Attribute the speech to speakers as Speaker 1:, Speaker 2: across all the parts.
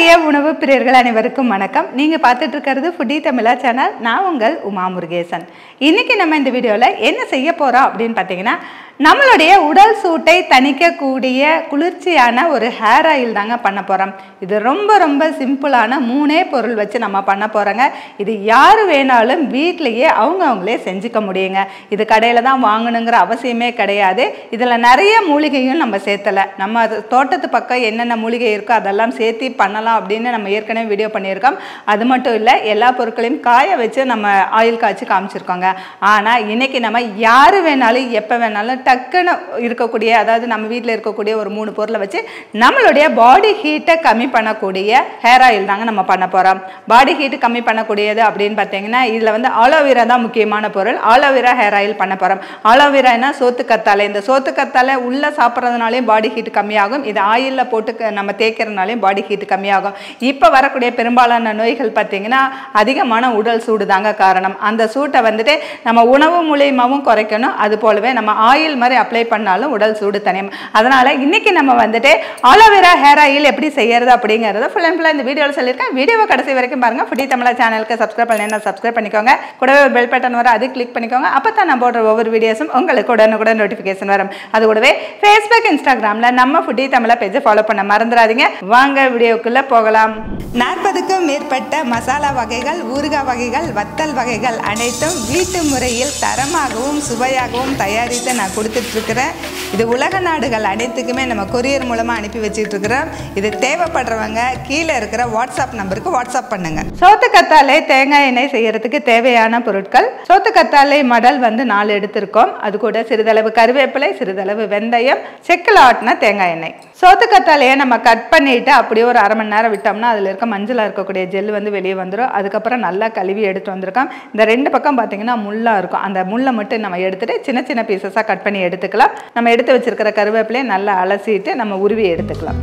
Speaker 1: நம்மளுடைய உணவு பிரியர்கள் அனைவருக்கும் வணக்கம். நீங்க பார்த்துட்டு இருக்கிறது ஃபுட்டி தமிழா சேனல். நான் உங்கள் உமா முருகேசன். இன்னைக்கு நம்ம இந்த வீடியோவில் என்ன செய்ய போறோம் அப்படின்னு பார்த்தீங்கன்னா, நம்மளுடைய உடல் சூட்டை தணிக்கக்கூடிய குளிர்ச்சியான ஒரு ஹேர் ஆயில் தாங்க பண்ண போகிறோம். இது ரொம்ப ரொம்ப சிம்பிளான 3 பொருள் வச்சு நம்ம பண்ண போகிறோங்க. இது யார் வேணாலும் வீட்டிலையே அவங்களே செஞ்சுக்க முடியுங்க. இது கடையில் தான் வாங்கணுங்கிற அவசியமே கிடையாது. இதில் நிறைய மூலிகையும் நம்ம சேர்த்தலை. நம்ம தோட்டத்து பக்கம் என்னென்ன மூலிகை இருக்கோ அதெல்லாம் சேர்த்து பண்ணலாம் அப்படின்னு நம்ம ஏற்கனவே வீடியோ பண்ணியிருக்கோம். அது மட்டும் இல்லை, எல்லா பொருட்களையும் காய வச்சு நம்ம ஆயில் காய்ச்சி காமிச்சிருக்கோங்க. ஆனால் இன்னைக்கு நம்ம யார் வேணாலும் எப்போ வேணாலும் டக்குன்னு இருக்கக்கூடிய, அதாவது நம்ம வீட்டில் இருக்கக்கூடிய ஒரு 3 பொருளை வச்சு நம்மளுடைய பாடி ஹீட்டை கம்மி பண்ணக்கூடிய ஹேர் ஆயில் தாங்க நம்ம பண்ண போகிறோம். பாடி ஹீட்டு கம்மி பண்ணக்கூடியது அப்படின்னு பார்த்தீங்கன்னா, இதில் வந்து ஆலோவேரா தான் முக்கியமான பொருள். ஆலோவேரா ஹேர் ஆயில் பண்ண போகிறோம். ஆலோவேரானா சோத்துக்கத்தாழை. இந்த சோத்துக்கத்தாழை உள்ளே சாப்பிட்றதுனாலையும் பாடி ஹீட்டு கம்மியாகும். இது ஆயிலில் போட்டு நம்ம தேய்க்கிறதுனாலையும் பாடி ஹீட்டு கம்மியாகும். இப்போ வரக்கூடிய பெரும்பாலான நோய்கள் பார்த்தீங்கன்னா அதிகமான உடல் சூடு தாங்க காரணம். அந்த சூட்டை வந்துட்டு நம்ம உணவு மூலியமாகவும் குறைக்கணும். அது போலவே நம்ம ஆயில் மாதிரி அப்ளை பண்ணாலும் உடல் சூடு தனியும். அதனால இன்னைக்கு நம்ம வந்துட்டு ஆலோவேரா ஹேர் ஆயில் எப்படி செய்யறது அப்படிங்கறத ஃபுல் அண்ட் ஃபுல்லா இந்த வீடியோவில் சொல்லியிருக்கேன். வீடியோவை கடைசி வரைக்கும் பாருங்க. ஃபுட்டி தமிழா சேனலுக்கு சப்ஸ்கிரைப் பண்ணி சப்ஸ்கிரைப் பண்ணிக்கோங்க. கூடவே பெல் பட்டன் வர அது கிளிக் பண்ணிக்கோங்க. அப்பதான் நான் போடுற ஒவ்வொரு வீடியோஸும் உங்களுக்கு உடனுக்குடன் நோட்டிஃபிகேஷன் வரும். அது கூடவே ஃபேஸ்புக், இன்ஸ்டாகிராம்ல நம்ம ஃபுட்டி தமிழா பேஜை ஃபாலோ பண்ண மறந்துடாதீங்க. வாங்க வீடியோக்குள்ள போகலாம். 40க்கும் மேற்பட்ட மசாலா வகைகள், ஊறுகாய் வகைகள், வத்தல் வகைகள் அனைத்தும் வீட்டு முறையில் தரமாகவும் சுவையாகவும் தயாரித்து நான் கொடுத்துட்ருக்கிறேன். இது உலக நாடுகள் அனைத்துக்குமே நம்ம கொரியர் மூலமாக அனுப்பி வச்சுட்ருக்கிறோம். இது தேவைப்படுறவங்க கீழே இருக்கிற வாட்ஸ்அப் நம்பருக்கு வாட்ஸ்அப் பண்ணுங்க. சோத்துக்கத்தாழை தேங்காய் எண்ணெய் செய்யறதுக்கு தேவையான பொருட்கள்: சோத்துக்கத்தாழை மடல் வந்து 4 எடுத்திருக்கோம். அது கூட சிறிதளவு கருவேப்பிலை, சிறிதளவு வெந்தயம், செக்கில் ஆட்டின தேங்காய் எண்ணெய். சோத்துக்கத்தாழையை நம்ம கட் பண்ணிட்டு அப்படியே ஒரு 1/2 மணி நேரம் விட்டோம்னா அதில் இருக்க மஞ்சளாக இருக்கக்கூடிய ஜெல் வந்து வெளியே வந்துடும். அதுக்கப்புறம் நல்லா கழுவி எடுத்து வந்திருக்கோம். இந்த 2 பக்கம் பார்த்தீங்கன்னா முள்ளாக இருக்கும். அந்த முள்ளை மட்டும் நம்ம எடுத்துட்டு சின்ன சின்ன பீசஸாக கட் பண்ணி எடுத்துக்கலாம். நம்ம எடுத்து வச்சிருக்கிற கருவேப்பிலையை நல்லா அலசிட்டு நம்ம உருவி எடுத்துக்கலாம்.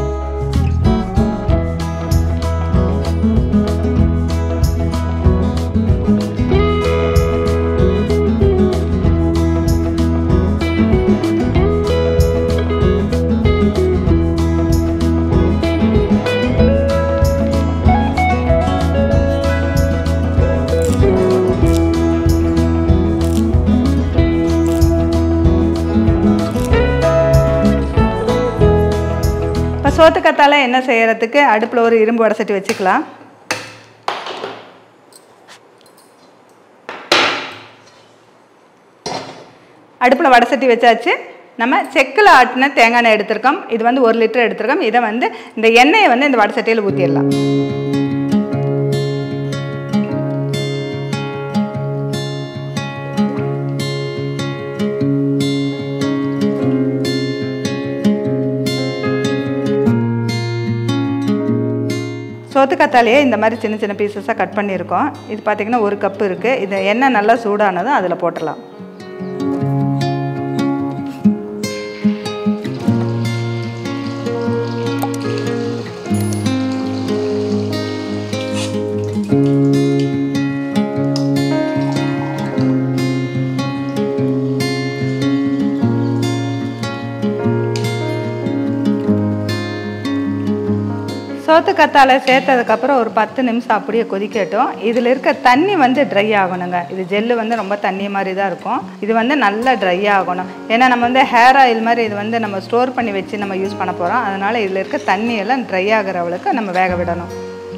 Speaker 1: சோத்துக்கத்தாழை என்ன செய்யறதுக்கு அடுப்பில் ஒரு இரும்பு வடசட்டி வச்சுக்கலாம். அடுப்பில் வடசட்டி வச்சாச்சு. நம்ம செக்கில் ஆட்டின தேங்காய் எண்ணெய் எடுத்திருக்கோம். இது வந்து 1 லிட்டர் எடுத்திருக்கோம். இதை வந்து இந்த எண்ணெயை வந்து இந்த வடசட்டியில் ஊற்றிடலாம். சோத்துக்கத்தாழையை இந்த மாதிரி சின்ன சின்ன பீசஸாக கட் பண்ணியிருக்கோம். இது பார்த்திங்கன்னா 1 கப்பு இருக்குது. இது எண்ணெய் நல்லா சூடானதும் அதில் போட்டுடலாம். சோத்துக்கத்தாழை சேர்த்ததுக்கப்புறம் ஒரு 10 நிமிஷம் அப்படியே கொதிக்கட்டும். இதில் இருக்க தண்ணி வந்து ட்ரை ஆகணுங்க. இது ஜெல்லு வந்து ரொம்ப தண்ணி மாதிரி தான் இருக்கும். இது வந்து நல்லா ட்ரை ஆகணும். ஏன்னா நம்ம வந்து ஹேர் ஆயில் மாதிரி இது வந்து நம்ம ஸ்டோர் பண்ணி வச்சு நம்ம யூஸ் பண்ண போகிறோம். அதனால் இதில் இருக்க தண்ணியெல்லாம் ட்ரை ஆகிற அளவுக்கு நம்ம வேக விடணும்.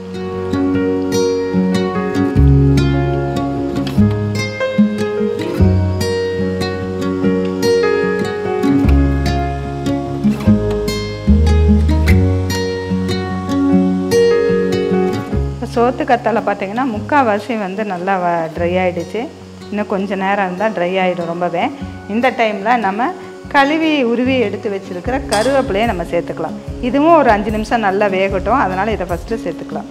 Speaker 1: சோத்துக்கத்தாழை பார்த்திங்கன்னா முக்கால்வாசி வந்து நல்லா ட்ரை ஆகிடுச்சு. இன்னும் கொஞ்சம் நேரம் இருந்தால் ட்ரை ஆகிடும் ரொம்பவே. இந்த டைமில் நம்ம கழுவி உருவி எடுத்து வச்சுருக்கிற கருவேப்பிலையை நம்ம சேர்த்துக்கலாம். இதுவும் ஒரு 5 நிமிஷம் நல்லா வேகட்டும். அதனால் இதை ஃபஸ்ட்டு சேர்த்துக்கலாம்.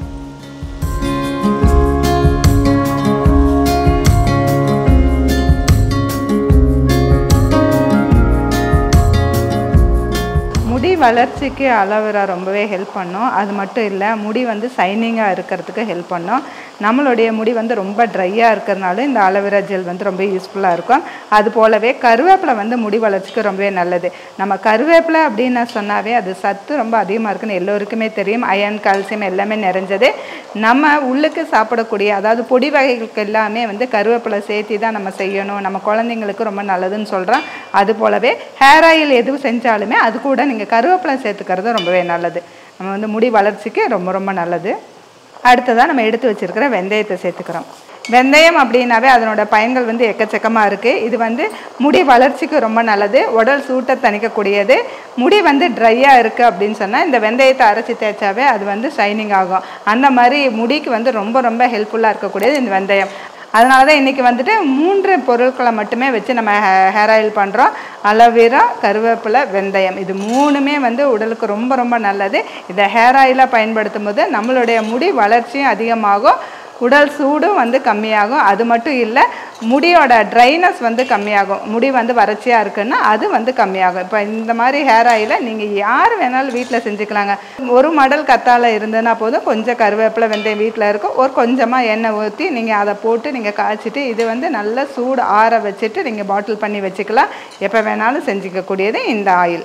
Speaker 1: முடி வளர்ச்சிக்கு அலோவேரா ரொம்பவே ஹெல்ப் பண்ணும். அது மட்டும் இல்லை, முடி வந்து ஷைனிங்காக இருக்கிறதுக்கு ஹெல்ப் பண்ணும். நம்மளுடைய முடி வந்து ரொம்ப ட்ரையாக இருக்கிறதுனால இந்த அலோவேரா ஜெல் வந்து ரொம்ப யூஸ்ஃபுல்லாக இருக்கும். அது போலவே கருவேப்பிலை வந்து முடி வளர்ச்சிக்கு ரொம்பவே நல்லது. நம்ம கருவேப்பிலை அப்படின்னு சொன்னாவே அது சத்து ரொம்ப அதிகமாக இருக்குன்னு எல்லோருக்குமே தெரியும். அயன், கால்சியம் எல்லாமே நிறைஞ்சது. நம்ம உள்ளுக்கு சாப்பிடக்கூடிய அதாவது பொடி வகைகளுக்கு எல்லாமே வந்து கருவேப்பிலை சேர்த்தி தான் நம்ம செய்யணும். நம்ம குழந்தைங்களுக்கு ரொம்ப நல்லதுன்னு சொல்கிறோம். அது போலவே ஹேர் ஆயில் எதுவும் செஞ்சாலுமே அது கூட நீங்கள் கருவேப்பிலை சேர்த்துக்கிறது ரொம்பவே நல்லது. நம்ம வந்து முடி வளர்ச்சிக்கு ரொம்ப ரொம்ப நல்லது. அடுத்ததாக நம்ம எடுத்து வச்சுருக்கிற வெந்தயத்தை சேர்த்துக்கிறோம். வெந்தயம் அப்படின்னாவே அதனோட பயன்கள் வந்து எக்கச்சக்கமாக இருக்குது. இது வந்து முடி வளர்ச்சிக்கு ரொம்ப நல்லது. உடல் சூட்டை தணிக்கக்கூடியது. முடி வந்து ட்ரையாக இருக்குது அப்படின்னு சொன்னால் இந்த வெந்தயத்தை அரைச்சி தேய்ச்சாவே அது வந்து ஷைனிங் ஆகும். அந்த மாதிரி முடிக்கு வந்து ரொம்ப ரொம்ப ஹெல்ப்ஃபுல்லாக இருக்கக்கூடியது இந்த வெந்தயம். அதனால தான் இன்றைக்கி வந்துட்டு 3 பொருட்களை மட்டுமே வச்சு நம்ம ஹேர் ஆயில் பண்ணுறோம். அலோவேரா, கருவேப்பிலை, வெந்தயம். இது 3மே வந்து உடலுக்கு ரொம்ப ரொம்ப நல்லது. இதை ஹேர் ஆயிலாக பயன்படுத்தும் போது நம்மளுடைய முடி வளர்ச்சியும் அதிகமாகும், உடல் சூடும் வந்து கம்மியாகும். அது மட்டும் இல்லை, முடியோட ட்ரைனஸ் வந்து கம்மியாகும். முடி வந்து வறட்சியாக இருக்குன்னா அது வந்து கம்மியாகும். இப்போ இந்த மாதிரி ஹேர் ஆயிலை நீங்கள் யார் வேணாலும் வீட்டில் செஞ்சுக்கலாங்க. ஒரு மடல் கத்தாழை இருந்ததுன்னா போதும், கொஞ்சம் கருவேப்பிலை, வெந்தயம் வீட்டில் இருக்கும், ஒரு கொஞ்சமாக எண்ணெய் ஊற்றி நீங்கள் அதை போட்டு நீங்கள் காய்ச்சிட்டு இது வந்து நல்லா சூடு ஆற வச்சுட்டு நீங்கள் பாட்டில் பண்ணி வச்சுக்கலாம். எப்போ வேணாலும் செஞ்சுக்கக்கூடியது இந்த ஆயில்.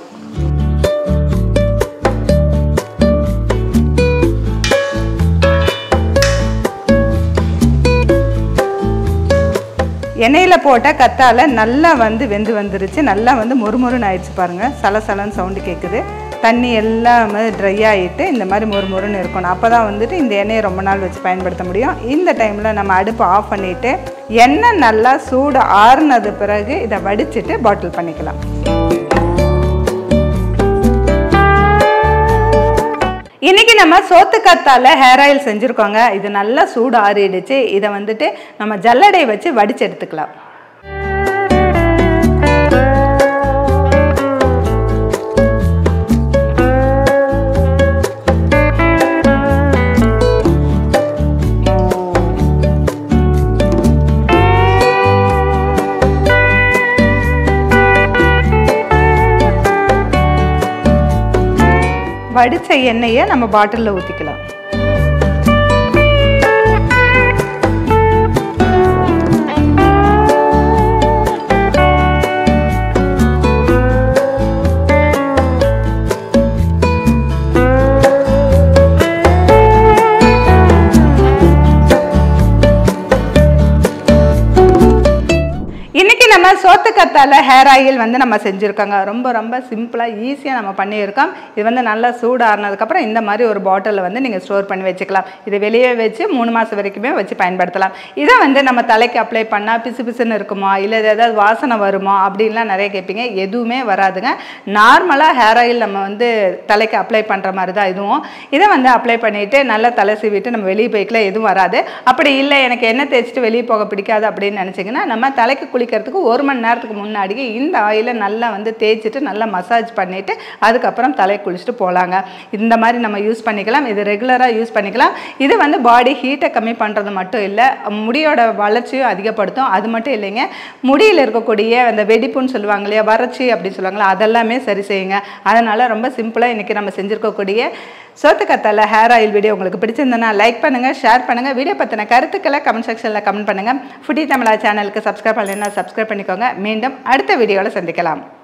Speaker 1: எண்ணெயில் போட்ட கத்தாழை நல்லா வந்து வெந்து வந்துருச்சு. நல்லா வந்து மொறுமொறுன்னு ஆயிடுச்சு பாருங்கள். சலசலன்னு சவுண்டு கேட்குது. தண்ணி எல்லாமே ட்ரை ஆகிட்டு இந்த மாதிரி மொறுமொறுன்னு இருக்கணும். அப்போ தான் வந்துட்டு இந்த எண்ணெயை ரொம்ப நாள் வச்சு பயன்படுத்த முடியும். இந்த டைமில் நம்ம அடுப்பு ஆஃப் பண்ணிவிட்டு எண்ணெய் நல்லா சூடு ஆறுனது பிறகு இதை வடிச்சிட்டு பாட்டில் பண்ணிக்கலாம். இன்றைக்கி நம்ம சோத்துக்கத்தால ஹேர் ஆயில் செஞ்சுருக்கோங்க. இது நல்லா சூடு ஆறிடுச்சு. இதை வந்துட்டு நம்ம ஜல்லடை வச்சு வடித்து எடுத்துக்கலாம். வடித்த எண்ணெயை நம்ம பாட்டிலில் ஊற்றிக்கலாம். இன்னைக்கு நம்ம சோத்துக்கத்தால ஹேர் ஆயில் வந்து நம்ம செஞ்சுருக்கோங்க. ரொம்ப ரொம்ப சிம்பிளாக ஈஸியாக நம்ம பண்ணியிருக்கோம். இது வந்து நல்லா சூடு ஆறினதுக்கப்புறம் இந்த மாதிரி ஒரு பாட்டிலில் வந்து நீங்கள் ஸ்டோர் பண்ணி வச்சுக்கலாம். இதை வெளியே வச்சு 3 மாதம் வரைக்குமே வச்சு பயன்படுத்தலாம். இதை வந்து நம்ம தலைக்கு அப்ளை பண்ணால் பிசு பிசுன்னு இருக்குமா, இல்லை ஏதாவது வாசனை வருமா அப்படின்லாம் நிறைய கேட்பீங்க. எதுவுமே வராதுங்க. நார்மலாக ஹேர் ஆயில் நம்ம வந்து தலைக்கு அப்ளை பண்ணுற மாதிரி தான் இதுவும். இதை வந்து அப்ளை பண்ணிவிட்டு நல்லா தலை சீவிட்டு நம்ம வெளியே போய்க்கலாம், எதுவும் வராது. அப்படி இல்லை எனக்கு எண்ணெய் தேய்ச்சிட்டு வெளியே போக பிடிக்காது அப்படின்னு நினச்சிங்கன்னா நம்ம தலைக்கு குளிக்கிறதுக்கு 1 மணி நேரத்துக்கு முன்னாடியே இந்த ஆயிலை நல்லா வந்து தேய்ச்சிட்டு நல்லா மசாஜ் பண்ணிவிட்டு அதுக்கப்புறம் தலை குளிச்சுட்டு போகலாங்க. இந்த மாதிரி நம்ம யூஸ் பண்ணிக்கலாம். இது ரெகுலராக யூஸ் பண்ணிக்கலாம். இது வந்து பாடி ஹீட்டை கம்மி பண்ணுறது மட்டும் இல்லை, முடியோட வளர்ச்சியும் அதிகப்படுத்தும். அது மட்டும் இல்லைங்க, முடியில் இருக்கக்கூடிய அந்த வெடிப்புன்னு சொல்லுவாங்க இல்லையா, வறட்சி அப்படின்னு சொல்லுவாங்களா, அதெல்லாமே சரி செய்யுங்க. அதனால் ரொம்ப சிம்பிளாக இன்றைக்கி நம்ம செஞ்சுருக்கக்கூடிய சோத்துக்கத்தால ஹேர் ஆயில் வீடியோ உங்களுக்கு பிடிச்சிருந்தனா லைக் பண்ணுங்கள், ஷேர் பண்ணுங்கள். வீடியோ பற்றின கருத்துக்களை கமெண்ட் செக்ஷனில் கமெண்ட் பண்ணுங்கள். ஃபுட்டி தமிழா சேனலுக்கு சப்ஸ்கிரைப் பண்ணலைன்னா சப்ஸ்கிரைப் பண்ணிக்கோங்க. மீண்டும் அடுத்த வீடியோவில் சந்திக்கலாம்.